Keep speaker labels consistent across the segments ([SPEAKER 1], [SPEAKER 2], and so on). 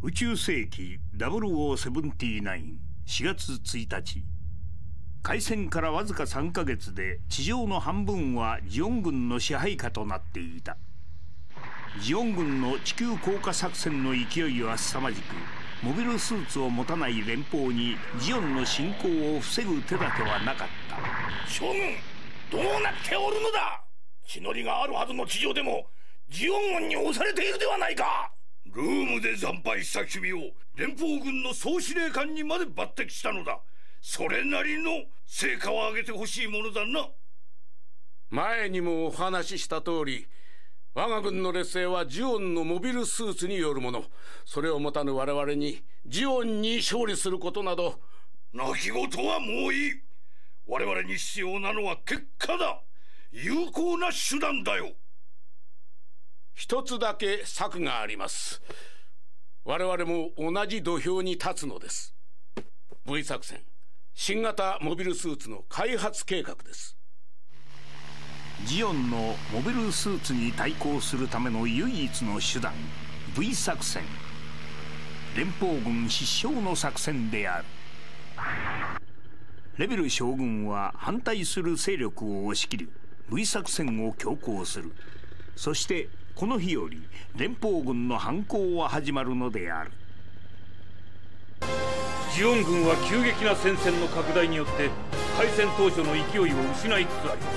[SPEAKER 1] 宇宙世紀0079、4月1日、開戦からわずか3ヶ月で地上の半分はジオン軍の支配下となっていた。ジオン軍の地球降下作戦の勢いは凄まじく、モビルスーツを持たない連邦にジオンの侵攻を防ぐ手立てはなかった。
[SPEAKER 2] 将軍、どうなっておるのだ。血のりがあるはずの地上でもジオン軍に押されているではないか。ルームで惨敗した君を連邦軍の総司令官にまで抜擢したのだ。それなりの成果を上げてほしいものだな。
[SPEAKER 3] 前にもお話しした通り、我が軍の劣勢はジオンのモビルスーツによるもの。それを持たぬ我々にジオンに勝利することなど。
[SPEAKER 2] 泣き言はもういい。我々に必要なのは結果だ。有効な手段だよ。
[SPEAKER 3] 一つだけ策があります。我々も同じ土俵に立つのです。 V 作戦、新型モビルスーツの開発計画です。
[SPEAKER 1] ジオンのモビルスーツに対抗するための唯一の手段 V 作戦、連邦軍必勝の作戦である。レベル将軍は反対する勢力を押し切り V 作戦を強行する。そしてこの日より連邦軍の反攻は始まるのである。
[SPEAKER 4] ジオン軍は急激な戦線の拡大によって開戦当初の勢いを失いつつあります。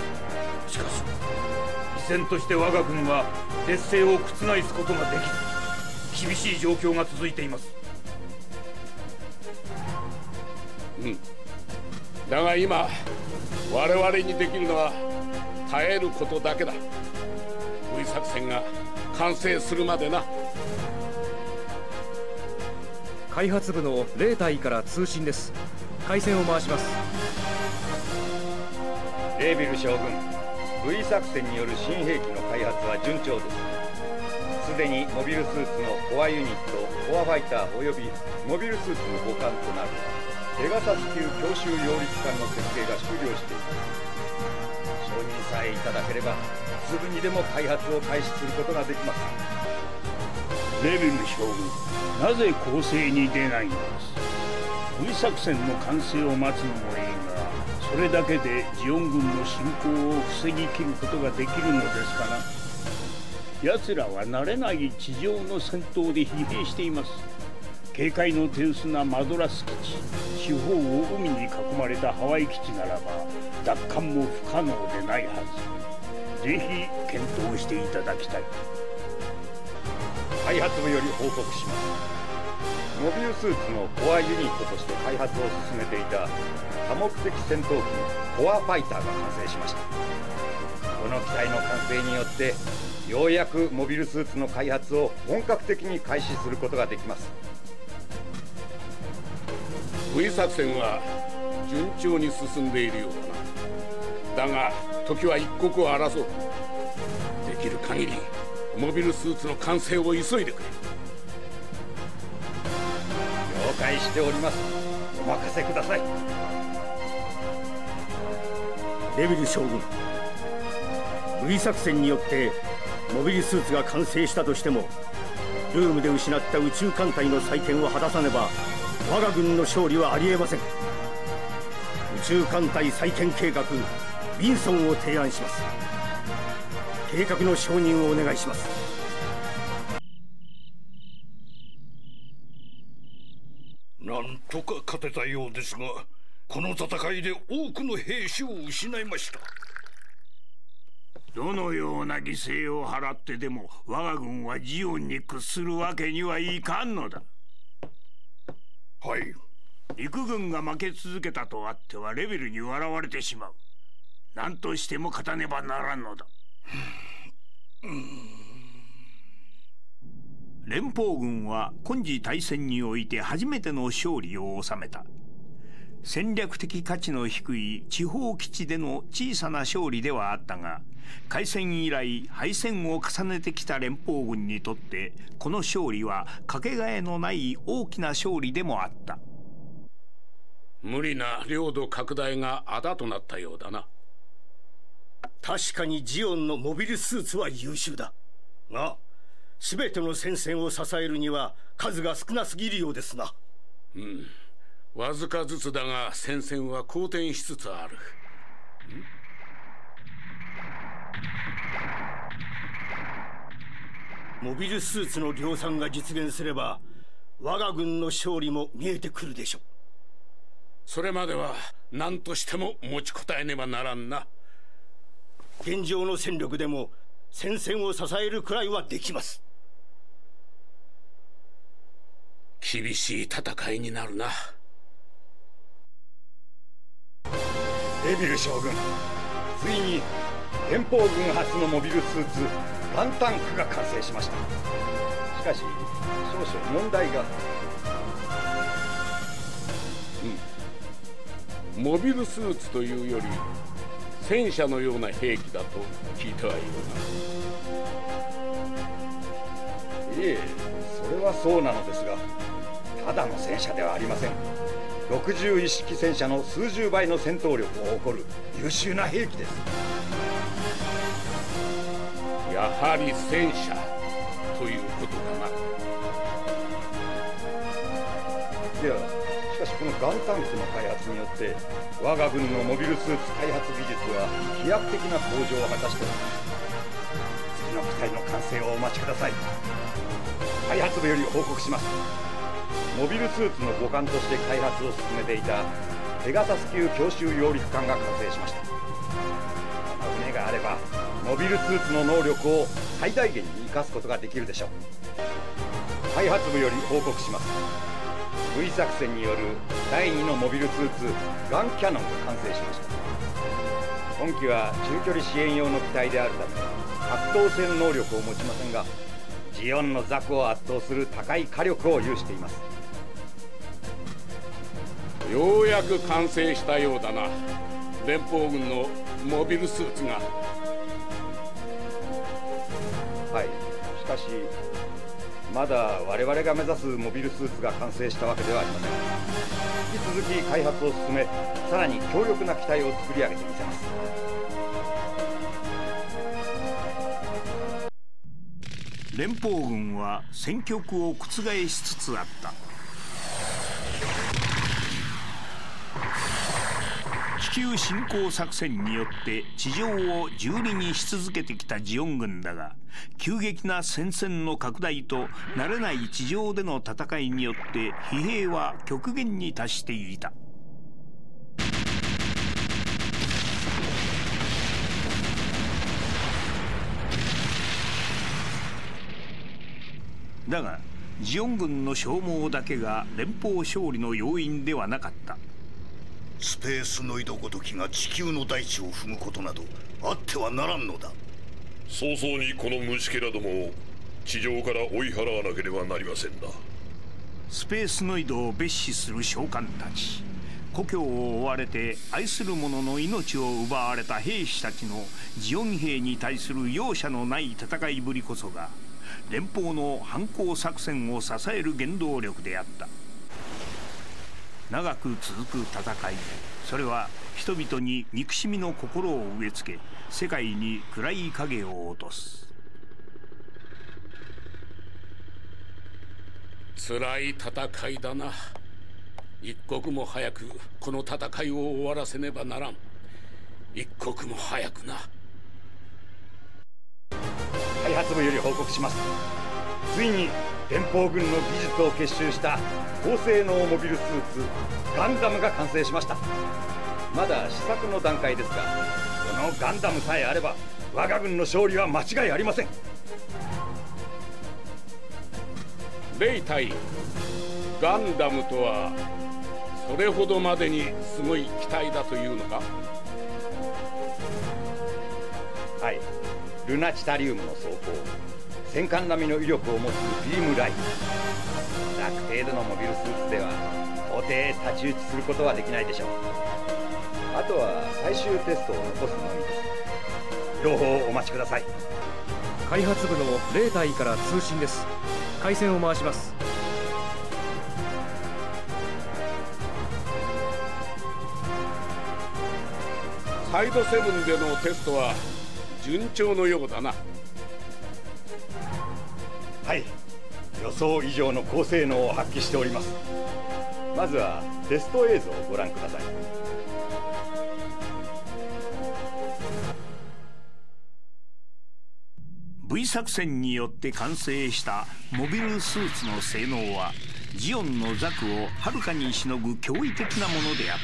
[SPEAKER 4] しかし依然として我が軍は劣勢を覆すことができず、厳しい状況が続いています。
[SPEAKER 3] だが今我々にできるのは耐えることだけだ。 V 作戦が完成するまでな。
[SPEAKER 5] 開発部の0隊から通信です。回線を回します。
[SPEAKER 6] レービル将軍、 V 作戦による新兵器の開発は順調です。すでにモビルスーツのコアユニット、コアファイターおよびモビルスーツの互換となるペガサス級強襲揚陸艦の設計が終了しています。承認さえいただければすぐにでも開発を開始することができます。
[SPEAKER 1] レベル将軍、なぜ攻勢に出ないのです。 V 作戦の完成を待つのもいいが、それだけでジオン軍の侵攻を防ぎ切ることができるのですかな。奴らは慣れない地上の戦闘で疲弊しています。警戒の手薄なマドラス基地、四方を海に囲まれたハワイ基地ならば奪還も不可能でないはず。ぜひ検討していただきたい。
[SPEAKER 6] 開発部より報告します。モビルスーツのコアユニットとして開発を進めていた多目的戦闘機コアファイターが完成しました。この機体の完成によってようやくモビルスーツの開発を本格的に開始することができます。
[SPEAKER 3] V 作戦は順調に進んでいるようだな。だが時は一刻を争う。できる限りモビルスーツの完成を急いでくれ。
[SPEAKER 6] 了解しております。お任せください。
[SPEAKER 5] レベル将軍、 V 作戦によってモビルスーツが完成したとしても、ルームで失った宇宙艦隊の再建を果たさねば我が軍の勝利はありえません。宇宙艦隊再建計画ビンソンを提案します。計画の承認をお願いします。
[SPEAKER 2] なんとか勝てたようですが、この戦いで多くの兵士を失いました。
[SPEAKER 1] どのような犠牲を払ってでも我が軍はジオンに屈するわけにはいかんのだ。
[SPEAKER 2] はい。
[SPEAKER 1] 陸軍が負け続けたとあってはレベルに笑われてしまう。何としても勝たねばならんのだ。連邦軍は今次大戦において初めての勝利を収めた。戦略的価値の低い地方基地での小さな勝利ではあったが、開戦以来敗戦を重ねてきた連邦軍にとってこの勝利はかけがえのない大きな勝利でもあった。
[SPEAKER 3] 無理な領土拡大があだとなったようだな。
[SPEAKER 7] 確かにジオンのモビルスーツは優秀だが、
[SPEAKER 5] 全ての戦線を支えるには数が少なすぎるようですな。
[SPEAKER 3] わずかずつだが戦線は好転しつつある。
[SPEAKER 5] モビルスーツの量産が実現すれば我が軍の勝利も見えてくるでしょう。
[SPEAKER 3] それまでは何としても持ちこたえねばならんな。
[SPEAKER 5] 現状の戦力でも戦線を支えるくらいはできます。
[SPEAKER 3] 厳しい戦いになるな。
[SPEAKER 6] デビル将軍、ついに連邦軍初のモビルスーツガンタンクが完成しました。しかし少々問題が。
[SPEAKER 3] モビルスーツというより戦車のような兵器だと聞いてはいる
[SPEAKER 6] が。いえ、それはそうなのですが、ただの戦車ではありません。61式戦車の数十倍の戦闘力を誇る優秀な兵器です。
[SPEAKER 3] やはり戦車ということだな。
[SPEAKER 6] いや、しかしこのガンタンクの開発によって我が軍のモビルスーツ開発技術は飛躍的な向上を果たしております。次の機体の完成をお待ちください。開発部より報告します。モビルスーツの母艦として開発を進めていたペガサス級強襲揚陸艦が完成しました。この船があればモビルスーツの能力を最大限に生かすことができるでしょう。開発部より報告します。V 作戦による第2のモビルスーツガンキャノンが完成しました。本機は中距離支援用の機体であるため格闘戦能力を持ちませんが、ジオンのザクを圧倒する高い火力を有しています。
[SPEAKER 3] ようやく完成したようだな、連邦軍のモビルスーツが。
[SPEAKER 6] はい、しかしまだ我々が目指すモビルスーツが完成したわけではありません。引き続き開発を進め、さらに強力な機体を作り上げてみせます。
[SPEAKER 1] 連邦軍は戦局を覆しつつあった。地球侵攻作戦によって地上を蹂躙にし続けてきたジオン軍だが、急激な戦線の拡大と慣れない地上での戦いによって疲弊は極限に達していた。だがジオン軍の消耗だけが連邦勝利の要因ではなかった。
[SPEAKER 2] スペースノイドごときが地球の大地を踏むことなどあってはならんのだ。
[SPEAKER 7] 早々にこの虫けらどもを地上から追い払わなければなりませんな。
[SPEAKER 1] スペースノイドを蔑視する将官たち、故郷を追われて愛する者の命を奪われた兵士たちのジオン兵に対する容赦のない戦いぶりこそが連邦の反攻作戦を支える原動力であった。長く続く戦い、それは人々に憎しみの心を植え付け、世界に暗い影を落とす。
[SPEAKER 3] 辛い戦いだな。一刻も早くこの戦いを終わらせねばならん。一刻も早くな。
[SPEAKER 6] 開発部より報告します。ついに連邦軍の技術を結集した高性能モビルスーツガンダムが完成しました。まだ試作の段階ですが、このガンダムさえあれば我が軍の勝利は間違いありません。
[SPEAKER 3] レイ隊、ガンダムとはそれほどまでにすごい機体だというのか？
[SPEAKER 6] はい、ルナチタリウムの装甲、戦艦並みの威力を持つビームライフ、ザク程度のモビルスーツでは到底太刀打ちすることはできないでしょう。あとは最終テストを残すのみです。情報をお待ちください。
[SPEAKER 8] 開発部のレータイから通信です。回線を回します。
[SPEAKER 3] サイドセブンでのテストは順調のようだな。
[SPEAKER 6] はい、予想以上の高性能を発揮しております。まずはテスト映像をご覧ください。
[SPEAKER 1] V 作戦によって完成したモビルスーツの性能はジオンのザクをはるかにしのぐ驚異的なものであった。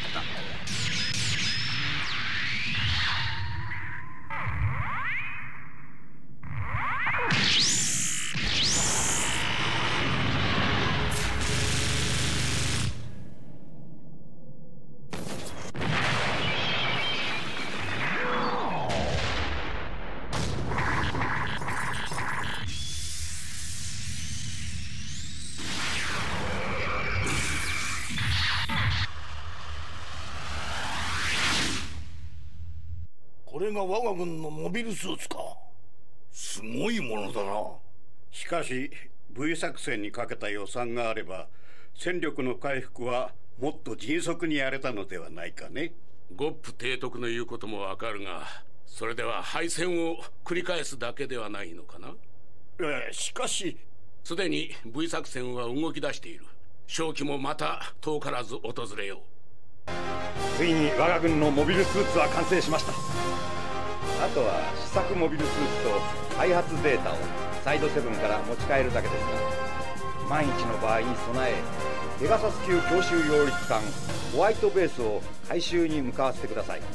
[SPEAKER 2] これが我が軍のモビルスーツか。すごいものだな。
[SPEAKER 9] しかし V 作戦にかけた予算があれば戦力の回復はもっと迅速にやれたのではないかね。
[SPEAKER 3] ゴップ提督の言うこともわかるが、それでは敗戦を繰り返すだけではないのかな。
[SPEAKER 2] しかし
[SPEAKER 3] すでに V 作戦は動き出している。正気もまた遠からず訪れよう。
[SPEAKER 6] ついに我が軍のモビルスーツは完成しました。あとは試作モビルスーツと開発データをサイド7から持ち帰るだけですが、万一の場合に備えペガサス級強襲揚陸艦ホワイトベースを回収に向かわせてください。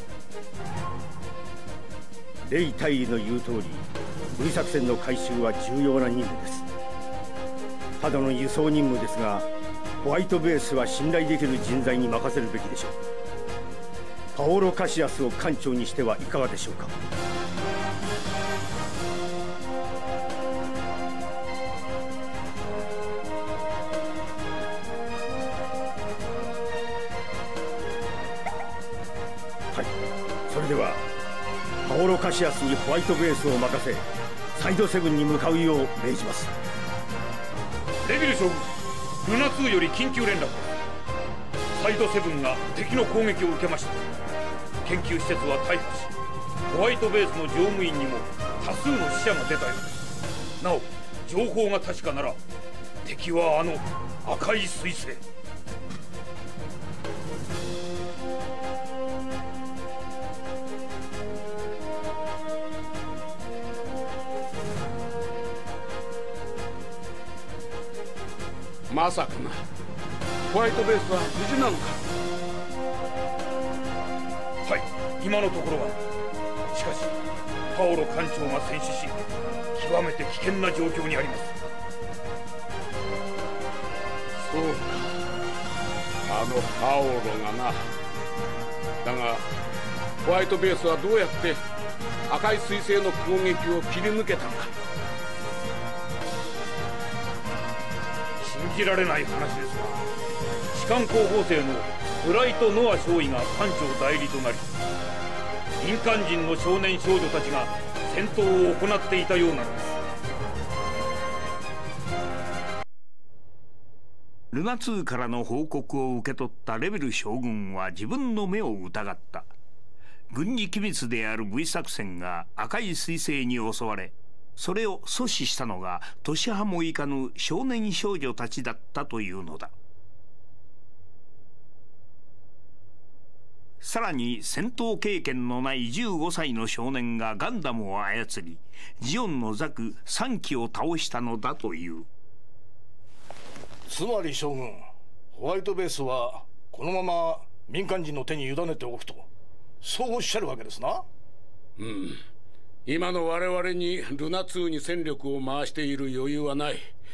[SPEAKER 5] レイ大尉の言う通り V 作戦の回収は重要な任務です。ただの輸送任務ですが、ホワイトベースは信頼できる人材に任せるべきでしょう。パオロ・カシアスを艦長にしてはいかがでしょうか。はい、それではパオロ・カシアスにホワイトベースを任せサイド7に向かうよう命じます。
[SPEAKER 4] レビル将軍、ルナ2より緊急連絡。サイド7が敵の攻撃を受けました。研究施設は大破し、ホワイトベースの乗務員にも多数の死者が出たようです。なお情報が確かなら敵はあの赤い彗星。
[SPEAKER 3] まさかな。ホワイトベースは無事なのか。
[SPEAKER 4] はい、今のところは。しかしパオロ艦長が戦死し極めて危険な状況にあります。
[SPEAKER 3] そうか、あのパオロがな。だがホワイトベースはどうやって赤い彗星の攻撃を切り抜けたのか。
[SPEAKER 4] 信じられない話ですが、士官候補生のブライト・ノア少尉が艦長代理となり、民間人の少年少女たちが戦闘を行っていたようなのです。
[SPEAKER 1] ルナ2からの報告を受け取ったレベル将軍は自分の目を疑った。軍事機密である V 作戦が赤い彗星に襲われ、それを阻止したのが年派もいかぬ少年少女たちだったというのだ。さらに戦闘経験のない15歳の少年がガンダムを操り、ジオンのザク3機を倒したのだという。
[SPEAKER 2] つまり将軍、ホワイトベースはこのまま民間人の手に委ねておくと、そうおっしゃるわけですな。
[SPEAKER 3] うん、今の我々にルナ2に戦力を回している余裕はない。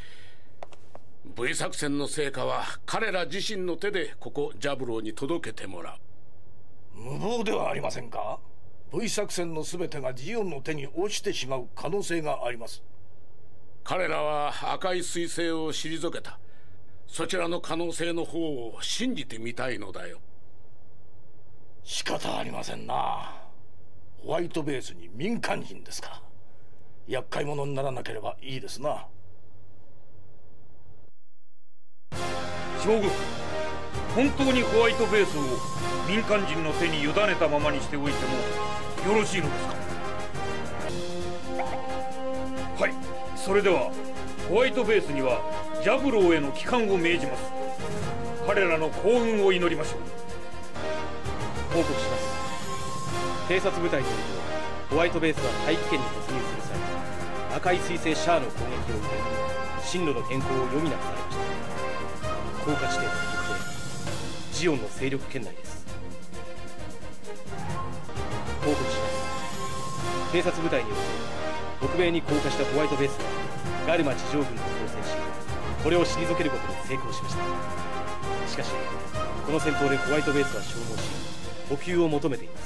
[SPEAKER 3] V 作戦の成果は彼ら自身の手でここジャブローに届けてもらう。
[SPEAKER 2] 無謀ではありませんか。 V 作戦の全てがジオンの手に落ちてしまう可能性があります。
[SPEAKER 3] 彼らは赤い彗星を退けた。そちらの可能性の方を信じてみたいのだよ。
[SPEAKER 2] 仕方ありませんな。ホワイトベースに民間人ですか。厄介者にならなければいいですな。
[SPEAKER 4] 将軍、本当にホワイトベースを民間人の手に委ねたままにしておいてもよろしいのですか。はい、それではホワイトベースにはジャブローへの帰還を命じます。彼らの幸運を祈りましょう。
[SPEAKER 8] 報告します。偵察部隊によるとホワイトベースは大気圏に突入する際、赤い彗星シャアの攻撃を受け、進路の変更を余儀なくされました。降下地点は特定、ジオンの勢力圏内です。報告します。偵察部隊によると北米に降下したホワイトベースはガルマ地上軍と交戦し、これを退けることに成功しました。しかしこの戦闘でホワイトベースは消耗し、補給を求めています。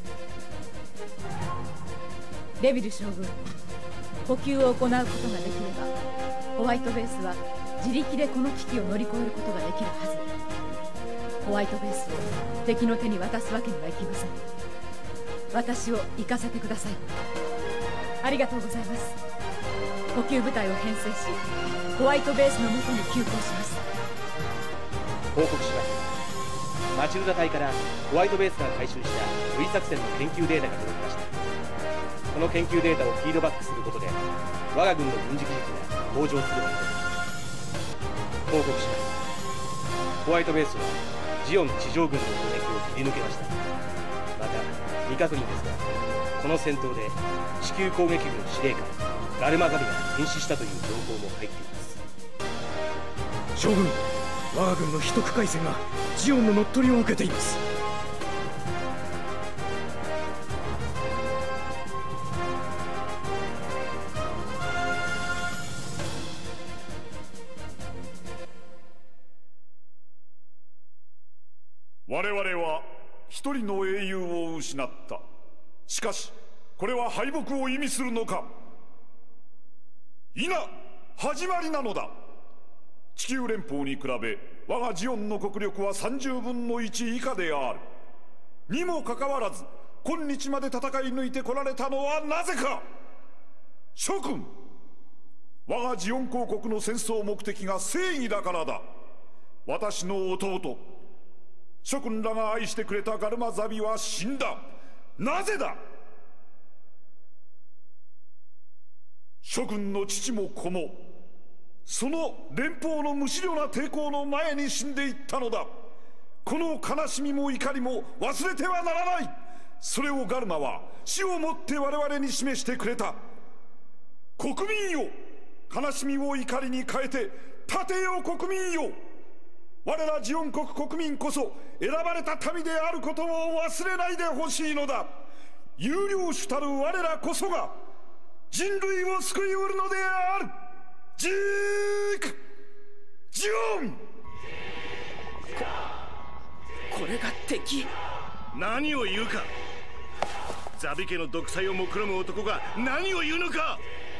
[SPEAKER 10] レビル将軍、補給を行うことができればホワイトベースは自力でこの危機を乗り越えることができるはず。ホワイトベースを敵の手に渡すわけにはいきません。私を行かせてください。ありがとうございます。補給部隊を編成し、ホワイトベースのもとに急行します。
[SPEAKER 8] 報告します。マチルダ隊からホワイトベースが回収した V 作戦の研究データが届きました。この研究データをフィードバックすることで我が軍の軍事技術が向上するはずです。報告します。ホワイトベースはジオン地上軍の攻撃を切り抜けました。また未確認ですが、この戦闘で地球攻撃軍司令官ガルマガビが戦死したという情報も入っています。 将軍、我が軍の秘匿回線がジオンの乗っ取りを受けています。
[SPEAKER 11] 我々は一人の英雄を失った。しかしこれは敗北を意味するのか。否、始まりなのだ。地球連邦に比べ我がジオンの国力は30分の1以下である。にもかかわらず今日まで戦い抜いてこられたのはなぜか。諸君、我がジオン公国の戦争目的が正義だからだ。私の弟諸君らが愛してくれたガルマザビは死んだ。なぜだ。諸君の父も子もその連邦の無思慮な抵抗の前に死んでいったのだ。この悲しみも怒りも忘れてはならない。それをガルマは死をもって我々に示してくれた。国民よ、悲しみを怒りに変えて立てよ国民よ。我らジオン国国民こそ選ばれた民であることを忘れないでほしいのだ。有領主たる我らこそが人類を救いうるのである。ジオン。
[SPEAKER 12] これが敵。何を言うか。ザビ家の独裁を目論む男が何を言うのか。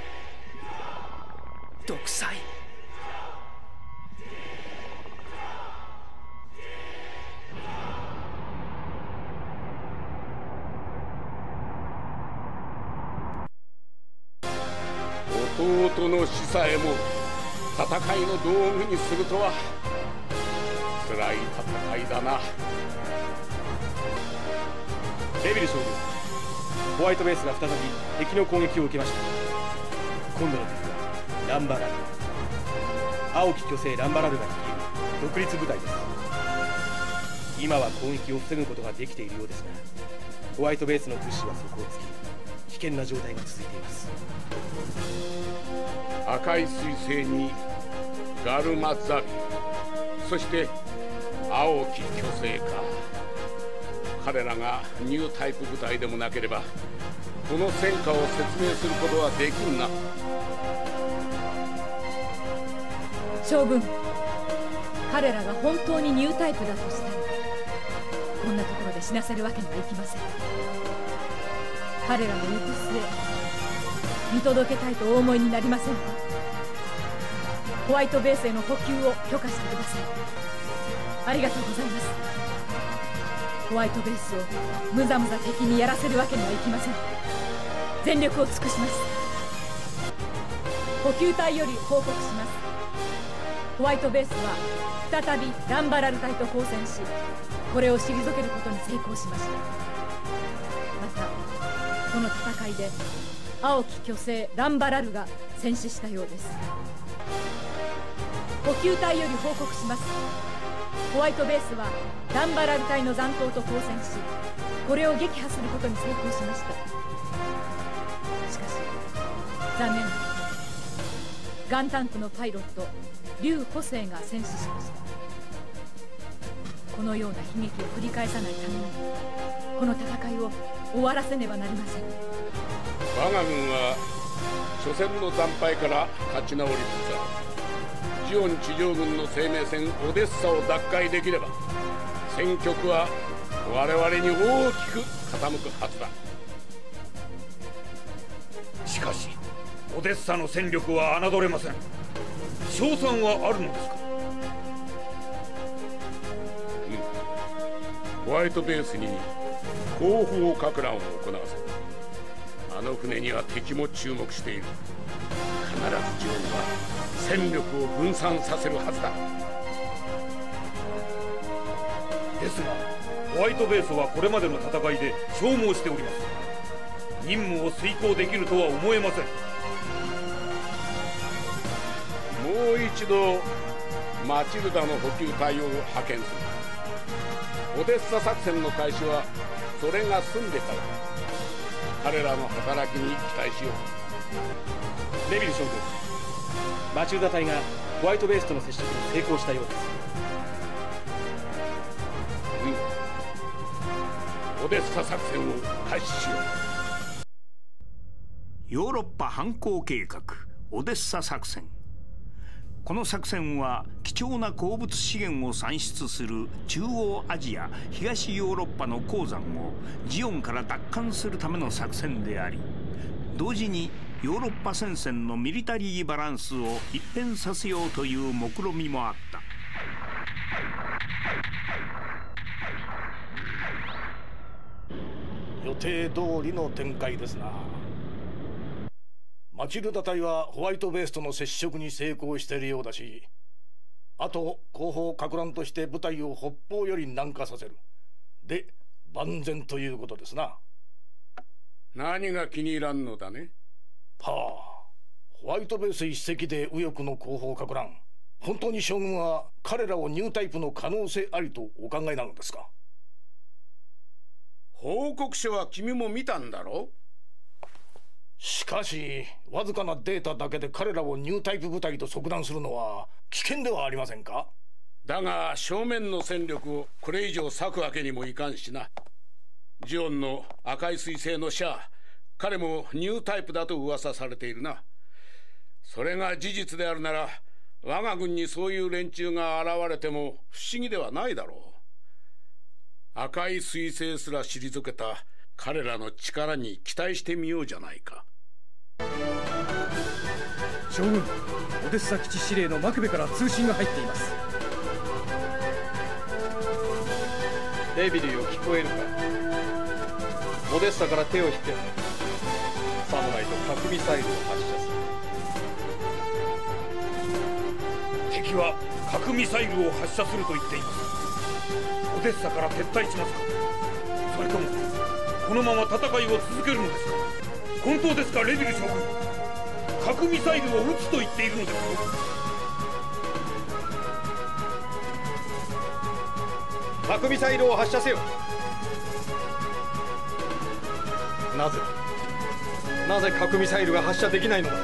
[SPEAKER 12] 独裁。
[SPEAKER 3] 弟の死さえも戦いの道具にするとは辛い戦いだな。
[SPEAKER 8] レビル将軍、ホワイトベースが再び敵の攻撃を受けました。今度の敵はランバラル、青き巨星ランバラルが率いる独立部隊です。今は攻撃を防ぐことができているようですが、ホワイトベースの物資は底をつき危険な状態が続いています。
[SPEAKER 3] 赤い彗星にガルマザビ、そして青き巨星か。彼らがニュータイプ部隊でもなければこの戦果を説明することはできんな。
[SPEAKER 10] 将軍、彼らが本当にニュータイプだとしたらこんなところで死なせるわけにはいきません。彼らの行く末見届けたいとお思いになりませんか。ホワイトベースへの補給を許可してください。ありがとうございます。ホワイトベースをむざむざ敵にやらせるわけにはいきません。全力を尽くします。補給隊より報告します。ホワイトベースは再びランバラル隊と交戦し、これを退けることに成功しました。またこの戦いで青き巨星ランバラルが戦死したようです。補給隊より報告します。ホワイトベースはランバラル隊の残党と交戦し、これを撃破することに成功しました。しかし残念ながらガンタンクのパイロット劉補正が戦死しました。このような悲劇を繰り返さないためにこの戦いを終わらせねばなりません。
[SPEAKER 3] 我が軍は初戦の惨敗から勝ち直りつつある。ジオン地上軍の生命線オデッサを奪回できれば戦局は我々に大きく傾くはずだ。
[SPEAKER 4] しかしオデッサの戦力は侮れません。勝算はあるのですか？
[SPEAKER 3] ホワイトベースに後方かく乱を行わせる。あの船には敵も注目している。必ずジオンは戦力を分散させるはずだ。
[SPEAKER 4] ですがホワイトベースはこれまでの戦いで消耗しております。任務を遂行できるとは思えません。
[SPEAKER 3] もう一度マチルダの補給隊を派遣する。オデッサ作戦の開始はそれが済んでから彼らの働きに期待しよ
[SPEAKER 8] う。レビル将軍、マチルダ隊がホワイトベースとの接触に成功したようです。
[SPEAKER 3] オデッサ作戦を開始しよう。
[SPEAKER 1] ヨーロッパ反攻計画オデッサ作戦。この作戦は貴重な鉱物資源を産出する中央アジア東ヨーロッパの鉱山をジオンから奪還するための作戦であり、同時にヨーロッパ戦線のミリタリーバランスを一変させようという目論見もあった。
[SPEAKER 12] 予定通りの展開ですな。マチルダ隊はホワイトベースとの接触に成功しているようだし、あと後方かく乱として部隊を北方より南下させる。で万全ということですな。
[SPEAKER 3] 何が気に入らんのだね。
[SPEAKER 12] はあ、ホワイトベース一隻で右翼の後方かく乱。本当に将軍は彼らをニュータイプの可能性ありとお考えなのですか？
[SPEAKER 3] 報告書は君も見たんだろう。
[SPEAKER 12] しかしわずかなデータだけで彼らをニュータイプ部隊と即断するのは危険ではありませんか？
[SPEAKER 3] だが正面の戦力をこれ以上割くわけにもいかんしな。ジオンの赤い彗星のシャア、彼もニュータイプだと噂されているな。それが事実であるなら我が軍にそういう連中が現れても不思議ではないだろう。赤い彗星すら退けた彼らの力に期待してみようじゃないか。
[SPEAKER 8] 将軍、オデッサ基地司令のマクベから通信が入っています。
[SPEAKER 13] デビルよ、聞こえるか？オデッサから手を引け。さもないと核ミサイルを発射する。
[SPEAKER 4] 敵は核ミサイルを発射すると言っています。オデッサから撤退しますか？それともこのまま戦いを続けるのですか？本当ですか、レビル将軍？核ミサイルを撃つと言っているのですか？
[SPEAKER 13] 核ミサイルを発射せよ。なぜ核ミサイルが発射できないのだ？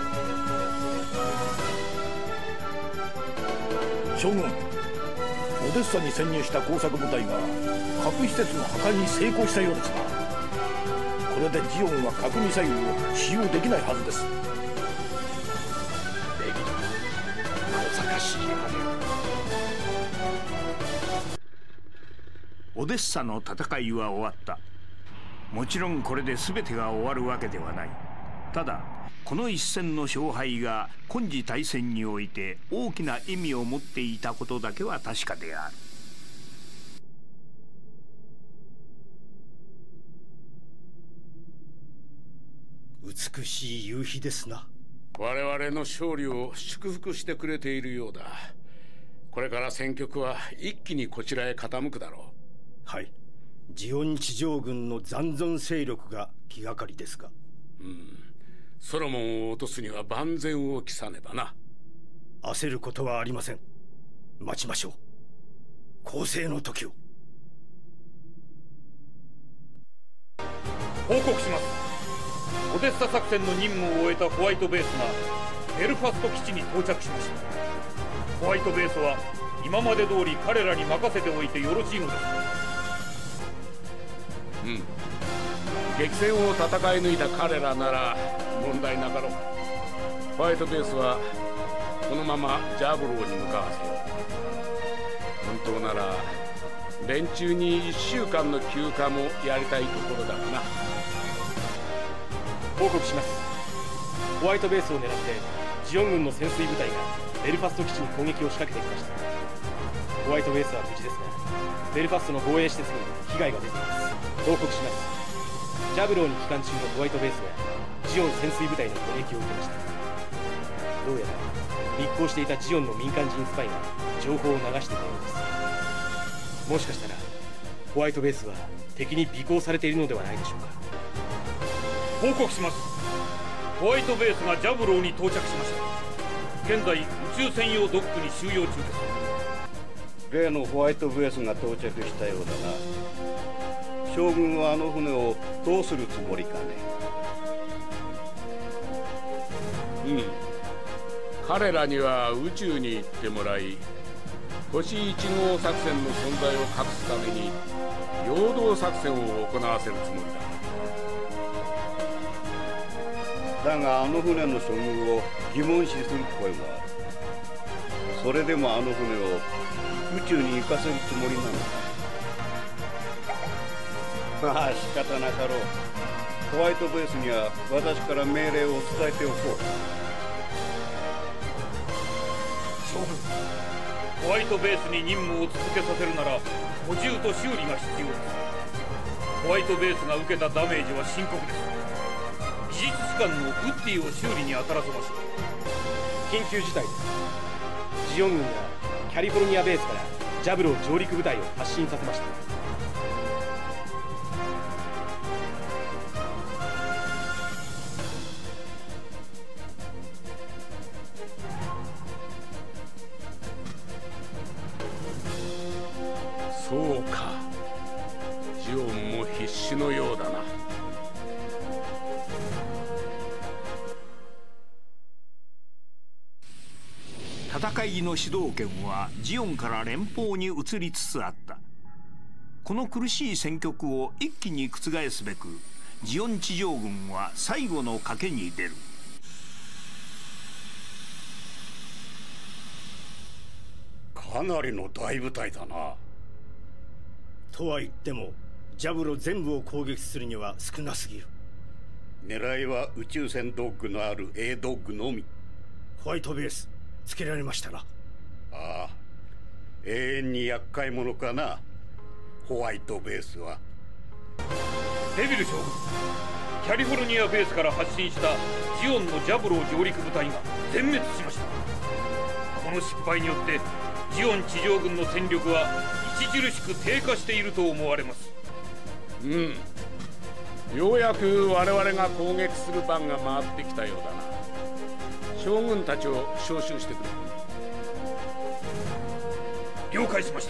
[SPEAKER 12] 将軍、オデッサに潜入した工作部隊が核施設の破壊に成功したようですが、これでジオンは核ミサイルを使用できないはずです。
[SPEAKER 3] レビル、小賢しいやつ。
[SPEAKER 1] オデッサの戦いは終わった。もちろんこれで全てが終わるわけではない。ただこの一戦の勝敗が今次大戦において大きな意味を持っていたことだけは確かである。
[SPEAKER 9] 美しい夕日ですな。
[SPEAKER 3] 我々の勝利を祝福してくれているようだ。これから戦局は一気にこちらへ傾くだろう。
[SPEAKER 9] はい、ジオン地上軍の残存勢力が気がかりですが。
[SPEAKER 3] ソロモンを落とすには万全を期さねばな。
[SPEAKER 5] 焦ることはありません。待ちましょう。攻勢の時を。
[SPEAKER 4] 報告します。オデッサ作戦の任務を終えたホワイトベースがベルファスト基地に到着しました。ホワイトベースは今まで通り彼らに任せておいてよろしいのですか？
[SPEAKER 3] うん。激戦を戦い抜いた彼らなら問題なかろう。ホワイトベースはこのままジャブローに向かわせよう。本当なら連中に1週間の休暇もやりたいところだがな。
[SPEAKER 8] 報告します。ホワイトベースを狙ってジオン軍の潜水部隊がベルファスト基地に攻撃を仕掛けてきました。ホワイトベースは無事ですが、ベルファストの防衛施設に被害が出ています。報告します。ジャブローに帰還中のホワイトベースがジオン潜水部隊の攻撃を受けました。どうやら密航していたジオンの民間人スパイが情報を流していたようです。もしかしたらホワイトベースは敵に尾行されているのではないでしょうか。
[SPEAKER 4] 報告します。ホワイトベースがジャブローに到着しました。現在宇宙専用ドックに収容中です。
[SPEAKER 9] 例のホワイトベースが到着したようだな。将軍はあの船をどうするつもりかね。
[SPEAKER 3] うん。彼らには宇宙に行ってもらい、星1号作戦の存在を隠すために陽動作戦を行わせるつもり
[SPEAKER 9] だ。だがあの船の処遇を疑問視する声もある。それでもあの船を宇宙に行かせるつもりなのか。まあ仕方なかろう。ホワイトベースには私から命令を伝えておこう。
[SPEAKER 4] 将軍、ホワイトベースに任務を続けさせるなら補充と修理が必要です。ホワイトベースが受けたダメージは深刻です。技術士官のウッディを修理に当たらせましょう。
[SPEAKER 8] 緊急事態です。ジオン軍がキャリフォルニアベースからジャブロー上陸部隊を発進させました。
[SPEAKER 3] そうか。ジオンも必死のようだな。
[SPEAKER 14] 戦いの主導権はジオンから連邦に移りつつあった。この苦しい戦局を一気に覆すべくジオン地上軍は最後の賭けに出る。
[SPEAKER 9] かなりの大部隊だな。
[SPEAKER 5] とは言ってもジャブロ全部を攻撃するには少なすぎる。
[SPEAKER 9] 狙いは宇宙船ドッグのある A ドッグのみ。
[SPEAKER 5] ホワイトベースつけられましたな。
[SPEAKER 9] ああ、永遠に厄介者かな、ホワイトベースは。
[SPEAKER 4] デビル将軍、キャリフォルニアベースから発進したジオンのジャブロー上陸部隊が全滅しました。この失敗によってジオン地上軍の戦力は著しく低下していると思われます。
[SPEAKER 3] うん。ようやく我々が攻撃する番が回ってきたようだな。将軍たちを招集してくれ。
[SPEAKER 4] 了解しました。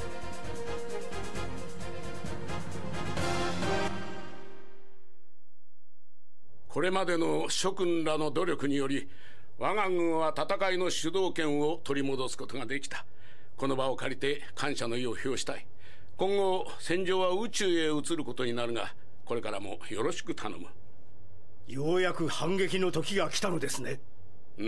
[SPEAKER 3] これまでの諸君らの努力により我が軍は戦いの主導権を取り戻すことができた。この場を借りて感謝の意を表したい。今後戦場は宇宙へ移ることになるが、これからもよろしく頼む。
[SPEAKER 5] ようやく反撃の時が来たのですね。
[SPEAKER 3] うん。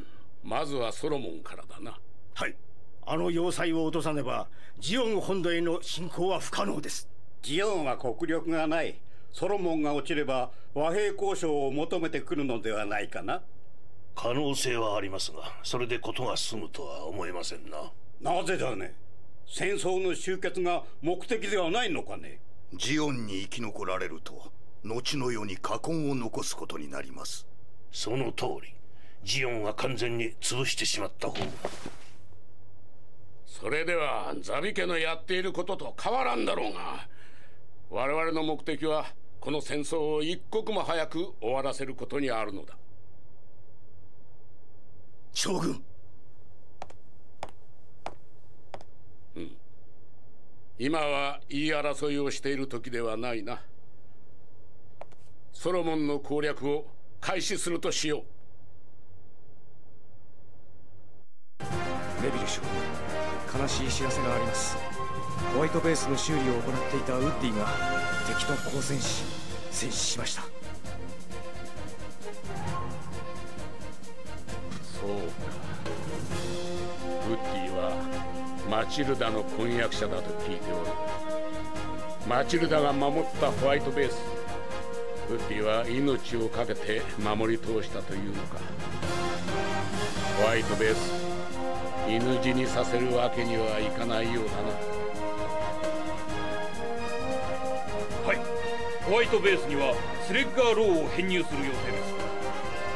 [SPEAKER 3] まずはソロモンからだな。
[SPEAKER 5] はい。あの要塞を落とさねばジオン本土への侵攻は不可能です。
[SPEAKER 9] ジオンは国力がない。ソロモンが落ちれば和平交渉を求めてくるのではないかな。
[SPEAKER 15] 可能性はありますが、それで事が済むとは思えませんな。
[SPEAKER 9] なぜだね。戦争の終結が目的ではないのかね。
[SPEAKER 15] ジオンに生き残られると後の世に禍根を残すことになります。その通り。ジオンは完全に潰してしまった方が。
[SPEAKER 3] それではザビ家のやっていることと変わらんだろうが、我々の目的はこの戦争を一刻も早く終わらせることにあるのだ。
[SPEAKER 15] 将軍。
[SPEAKER 3] 今は言い争いをしている時ではないな。ソロモンの攻略を開始するとしよ
[SPEAKER 16] う。レビル将軍、悲しい知らせがあります。ホワイトベースの修理を行っていたウッディが敵と交戦し戦死しました。
[SPEAKER 3] そうか。ウッディはマチルダの婚約者だと聞いておる。マチルダが守ったホワイトベース、ウッディは命を懸けて守り通したというのか。ホワイトベース、犬死にさせるわけにはいかないようだな。
[SPEAKER 4] はい、ホワイトベースにはスレッガーローを編入する予定です。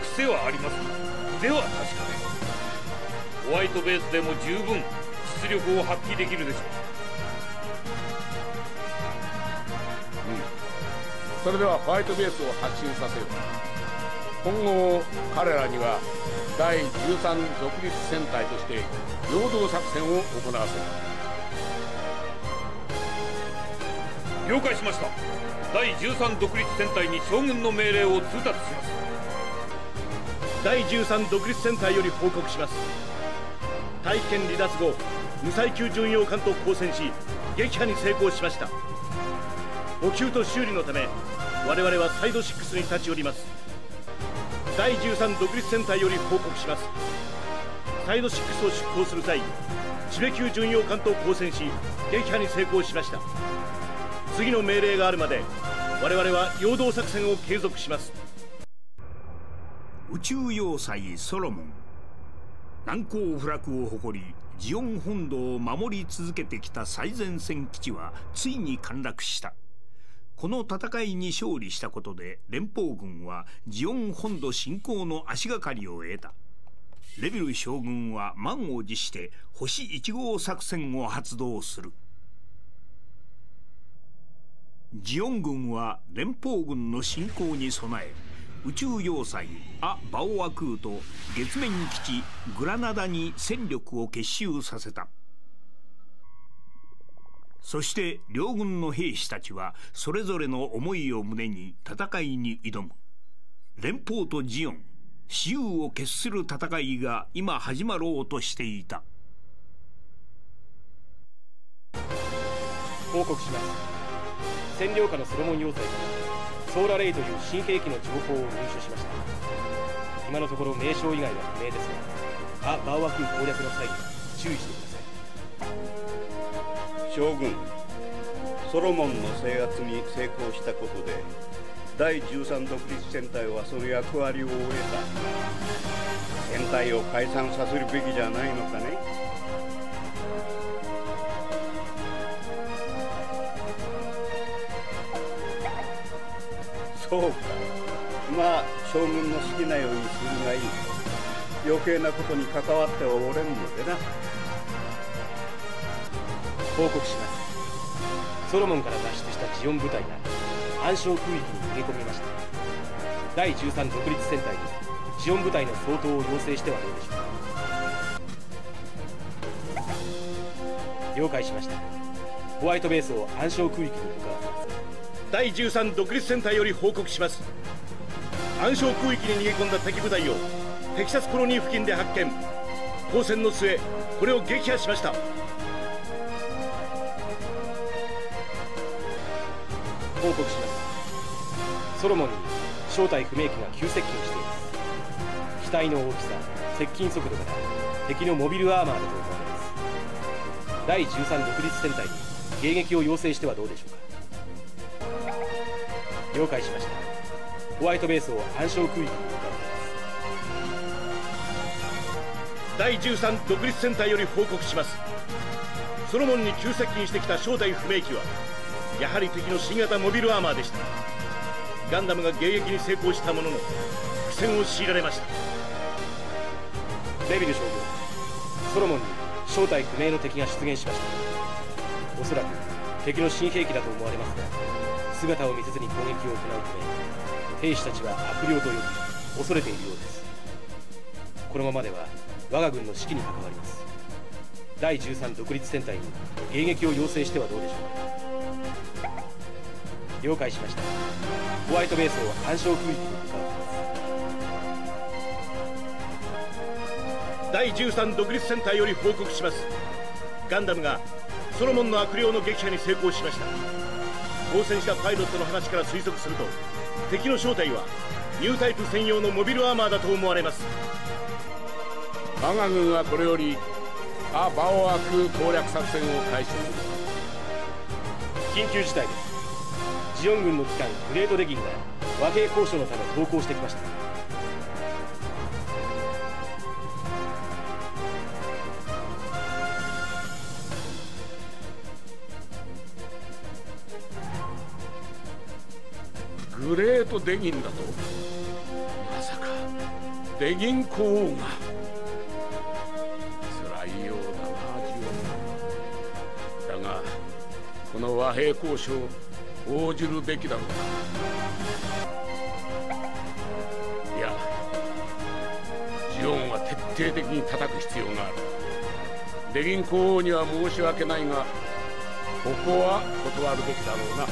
[SPEAKER 4] 癖はありますが、腕は確かです。ホワイトベースでも十分実力を発揮できるでしょう。
[SPEAKER 3] それではホワイトベースを発進させよう。今後彼らには第13独立戦隊として陽動作戦を行わせ
[SPEAKER 4] る。了解しました。第13独立戦隊に将軍の命令を通達します。
[SPEAKER 17] 第13独立戦隊より報告します。大気圏離脱後、無細級巡洋艦と交戦し撃破に成功しました。補給と修理のため我々はサイド6に立ち寄ります。第13独立戦隊より報告します。サイド6を出港する際、チベ級巡洋艦と交戦し撃破に成功しました。次の命令があるまで我々は陽動作戦を継続します。
[SPEAKER 14] 宇宙要塞ソロモン、難攻不落を誇りジオン本土を守り続けてきた最前線基地はついに陥落した。この戦いに勝利したことで連邦軍はジオン本土侵攻の足がかりを得た。レビル将軍は満を持して星1号作戦を発動する。ジオン軍は連邦軍の侵攻に備え、宇宙要塞ア・バオアクーと月面基地グラナダに戦力を結集させた。そして両軍の兵士たちはそれぞれの思いを胸に戦いに挑む。連邦とジオン、雌雄を決する戦いが今始まろうとしていた。
[SPEAKER 8] 報告します。占領下のソロモン要塞からソーラレイという新兵器の情報を入手しました。今のところ名称以外は不明ですが、ア・バオアクー攻略の際には注意してください。
[SPEAKER 9] 将軍、ソロモンの制圧に成功したことで第13独立戦隊はその役割を終えた。戦隊を解散させるべきじゃないのかね。そうか。まあ将軍の好きなようにするがいい。余計なことに関わってはおれんのでな。
[SPEAKER 8] 報告します。ソロモンから脱出したジオン部隊が暗礁空域に逃げ込みました。第13独立戦隊にジオン部隊の掃討を要請してはどうでしょうか。了解しました。ホワイトベースを暗礁空域に向かわせます。
[SPEAKER 17] 第13独立戦隊より報告します。暗礁空域に逃げ込んだ敵部隊をテキサスコロニー付近で発見。交戦の末これを撃破しました。
[SPEAKER 8] 報告します。ソロモンに正体不明機が急接近しています。機体の大きさ、接近速度から敵のモビルアーマーだと思われます。第13独立戦隊に迎撃を要請してはどうでしょうか。了解しました。ホワイトベースを暗礁空域に向かわ
[SPEAKER 17] せます。第13独立戦隊より報告します。ソロモンに急接近してきた正体不明機はやはり敵の新型モビルアーマーでした。ガンダムが迎撃に成功したものの苦戦を強いられました。
[SPEAKER 8] レビル将軍、ソロモンに正体不明の敵が出現しました。おそらく敵の新兵器だと思われますが、 姿を見せずに攻撃を行うため、兵士たちは悪霊と呼び恐れているようです。このままでは我が軍の士気に関わります。第13独立戦隊に迎撃を要請してはどうでしょうか。了解しました。ホワイトベースを干渉区域に向かう。
[SPEAKER 17] 第13独立戦隊より報告します。ガンダムがソロモンの悪霊の撃破に成功しました。当選したパイロットの話から推測すると、敵の正体はニュータイプ専用のモビルアーマーだと思われます。
[SPEAKER 3] 我が軍はこれよりア・バオア空攻略作戦を開始す
[SPEAKER 8] る。緊急事態です。ジオン軍の機関グレートデギンが和平交渉のため投降してきました。
[SPEAKER 3] グレートデギンだと。まさかデギン皇王が。辛いようだなジオン。だがこの和平交渉応じるべきだろうな。いや、ジオンは徹底的に叩く必要がある。デギン皇王には申し訳ないが、ここは断るべきだろうな。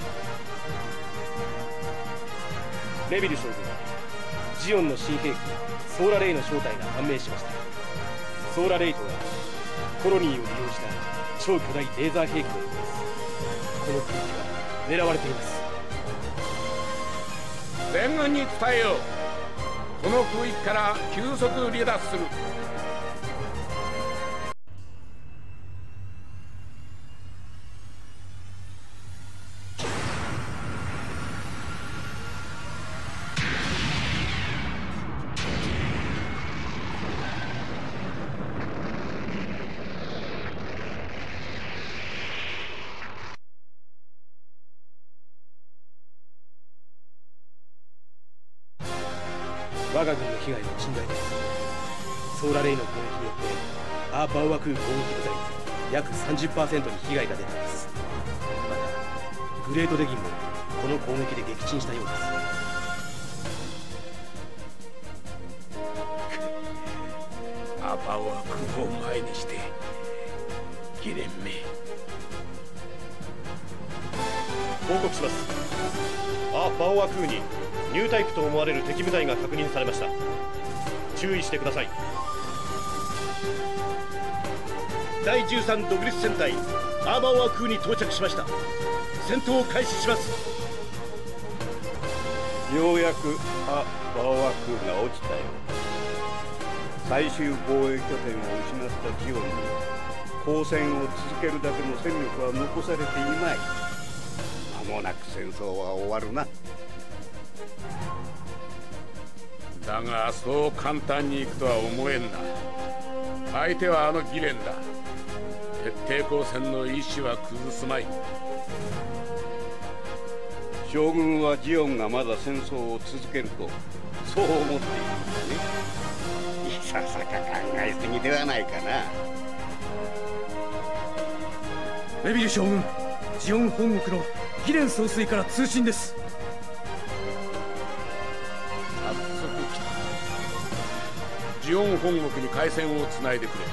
[SPEAKER 8] レビル将軍、ジオンの新兵器ソーラレイの正体が判明しました。ソーラレイとはコロニーを利用した超巨大レーザー兵器のことです。この空域は狙われています。
[SPEAKER 3] 全軍に伝えよう。この空域から急速離脱する。
[SPEAKER 8] 我が軍の被害は甚大です。ソーラレイの攻撃によってア・バオア空攻撃部隊約 30% に被害が出ています。またグレートデギンもこの攻撃で撃沈したようです。
[SPEAKER 3] ア・バオア空を前にしてギレンめ。
[SPEAKER 17] 報告します。ア・バオア空にニュータイプと思われる敵部隊が確認されました。注意してください。第13独立戦隊アーバオア空に到着しました。戦闘を開始します。
[SPEAKER 9] ようやくア・バオア空が落ちたよ。最終防衛拠点を失ったジオンに抗戦を続けるだけの戦力は残されていまい。間もなく戦争は終わるな。
[SPEAKER 3] だがそう簡単にいくとは思えんな。相手はあのギレンだ。徹底抗戦の意志は崩すまい。
[SPEAKER 9] 将軍はジオンがまだ戦争を続けるとそう思っているんだね。いささか考えすぎではないかな。
[SPEAKER 16] レビル将軍、ジオン本国のギレン総帥から通信です。
[SPEAKER 3] ジオン本国に回線をつないでくれ。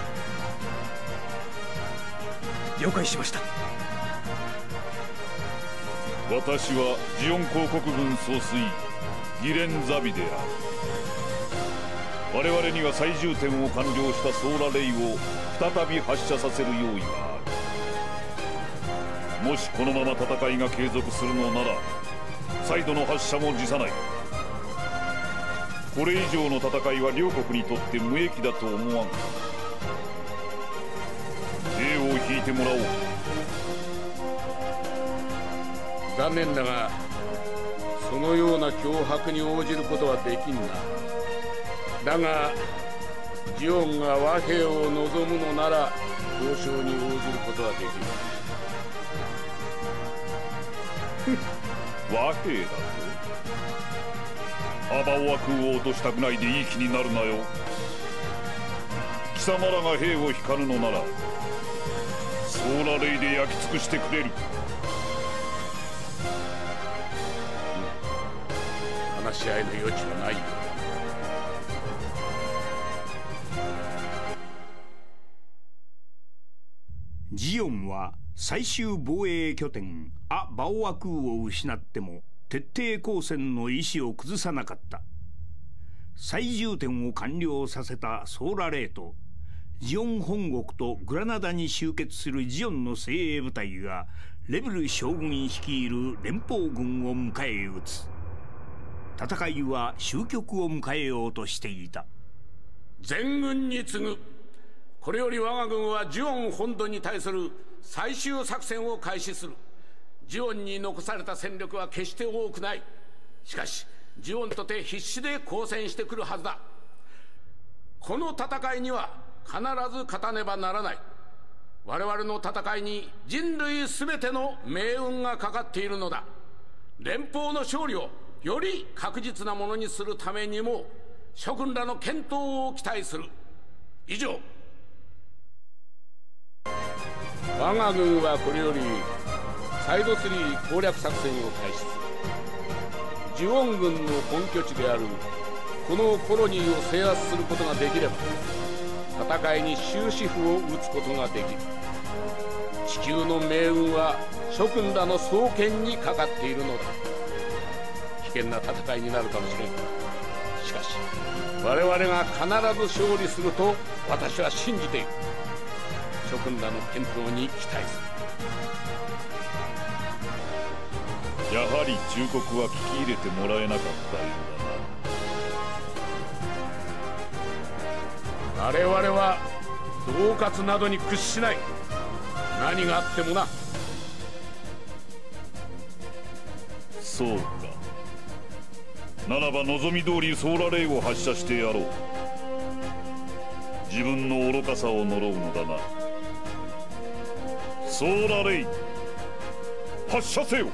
[SPEAKER 16] 了解しました。
[SPEAKER 11] 私はジオン公国軍総帥ギレン・ザビである。我々には最重点を完了したソーラレイを再び発射させる用意がある。もしこのまま戦いが継続するのなら再度の発射も辞さない。これ以上の戦いは両国にとって無益だと思わんか。兵を引いてもらおう。
[SPEAKER 3] 残念だがそのような脅迫に応じることはできんな。だがジオンが和平を望むのなら交渉に応じることはできる。
[SPEAKER 11] 和平だと。アバオア空を落としたくないでいい気になるなよ。貴様らが兵を引かぬのならソーラレイで焼き尽くしてくれる。
[SPEAKER 3] 話し合いの余地はないようだ。
[SPEAKER 14] ジオンは最終防衛拠点ア・バオア空を失っても徹底抗戦の意思を崩さなかった。最重点を完了させたソーラレーとジオン本国とグラナダに集結するジオンの精鋭部隊がレベル将軍率いる連邦軍を迎え撃つ。戦いは終局を迎えようとしていた。
[SPEAKER 3] 全軍に次ぐ。これより我が軍はジオン本土に対する最終作戦を開始する。ジオンに残された戦力は決して多くない。しかしジオンとて必死で抗戦してくるはずだ。この戦いには必ず勝たねばならない。我々の戦いに人類全ての命運がかかっているのだ。連邦の勝利をより確実なものにするためにも諸君らの健闘を期待する。以上。我が軍はこれよりサイド3攻略作戦を開始する。ジオン軍の本拠地であるこのコロニーを制圧することができれば戦いに終止符を打つことができる。地球の命運は諸君らの双剣にかかっているのだ。危険な戦いになるかもしれんが、しかし我々が必ず勝利すると私は信じている。諸君らの健闘に期待す
[SPEAKER 11] る。やはり忠告は聞き入れてもらえなかったよ
[SPEAKER 3] うだな。我々は恫喝などに屈しない。何があってもな。
[SPEAKER 11] そうか。ならば望み通りソーラレイを発射してやろう。自分の愚かさを呪うのだな。ソーラレイ発射せよ。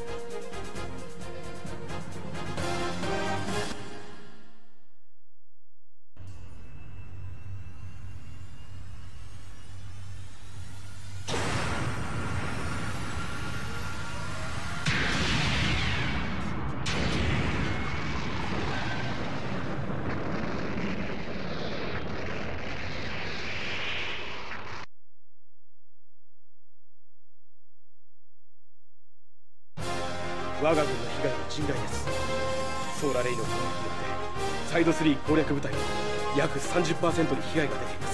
[SPEAKER 17] 我が軍の被害は甚大です。ソーラレイの攻撃によってサイド3攻略部隊の約 30% に被害が出ています。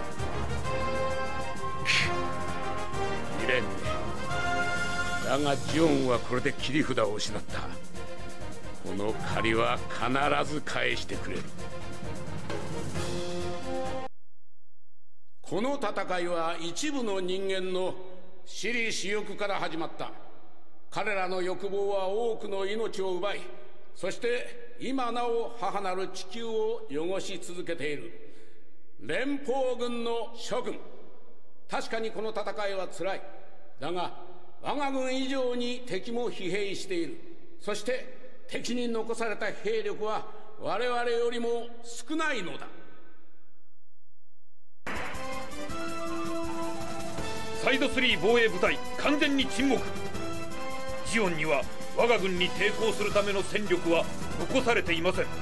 [SPEAKER 3] 未練ね。だがジオンはこれで切り札を失った。この借りは必ず返してくれる。この戦いは一部の人間の私利私欲から始まった。彼らの欲望は多くの命を奪い、そして今なお母なる地球を汚し続けている。連邦軍の諸君、確かにこの戦いはつらい。だが我が軍以上に敵も疲弊している。そして敵に残された兵力は我々よりも少ないのだ。
[SPEAKER 4] サイド3防衛部隊完全に沈黙。ジオンには我が軍に抵抗するための戦力は残されていません。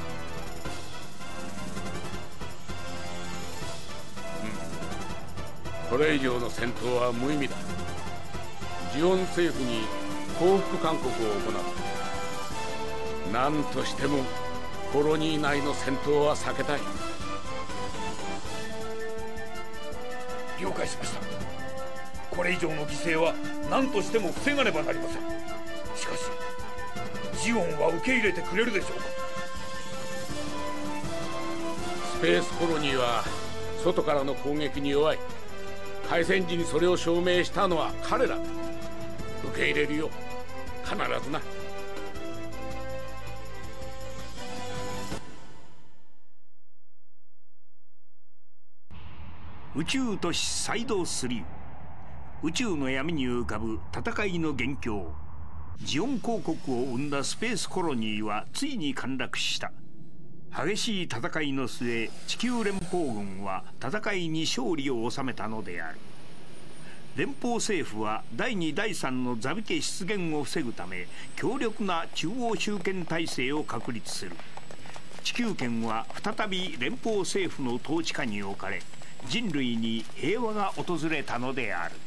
[SPEAKER 3] これ以上の戦闘は無意味だ。ジオン政府に降伏勧告を行う。何としてもコロニー内の戦闘は避けたい。
[SPEAKER 4] 了解しました。これ以上の犠牲は何としても防がねばなりません。しかしジオンは受け入れてくれるでしょうか。
[SPEAKER 3] スペースコロニーは外からの攻撃に弱い。開戦時にそれを証明したのは彼ら。受け入れるよ、必ずな。
[SPEAKER 14] 宇宙都市サイド3。宇宙の闇に浮かぶ戦いの元凶、ジオン公国を生んだスペースコロニーはついに陥落した。激しい戦いの末、地球連邦軍は戦いに勝利を収めたのである。 連邦政府は第2第3のザビ家出現を防ぐため強力な中央集権体制を確立する。地球圏は再び連邦政府の統治下に置かれ、人類に平和が訪れたのである。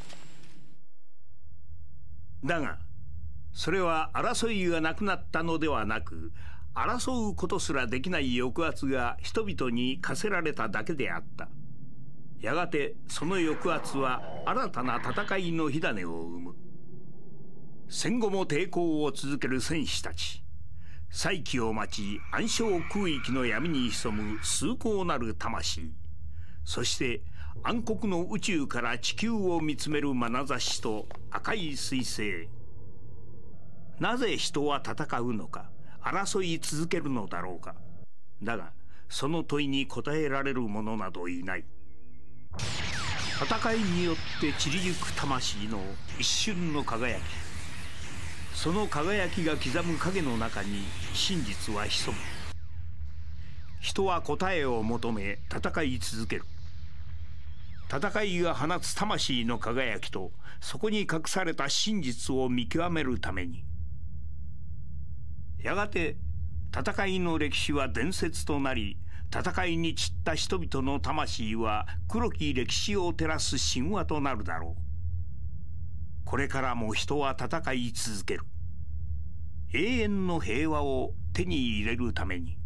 [SPEAKER 14] だがそれは争いがなくなったのではなく、争うことすらできない抑圧が人々に課せられただけであった。やがてその抑圧は新たな戦いの火種を生む。戦後も抵抗を続ける戦士たち、再起を待ち暗礁空域の闇に潜む崇高なる魂、そして暗黒の宇宙から地球を見つめる眼差しと赤い彗星。なぜ人は戦うのか、争い続けるのだろうか。だがその問いに答えられる者などいない。戦いによって散りゆく魂の一瞬の輝き、その輝きが刻む影の中に真実は潜む。人は答えを求め戦い続ける。戦いが放つ魂の輝きとそこに隠された真実を見極めるために、やがて戦いの歴史は伝説となり、戦いに散った人々の魂は黒き歴史を照らす神話となるだろう。これからも人は戦い続ける。永遠の平和を手に入れるために。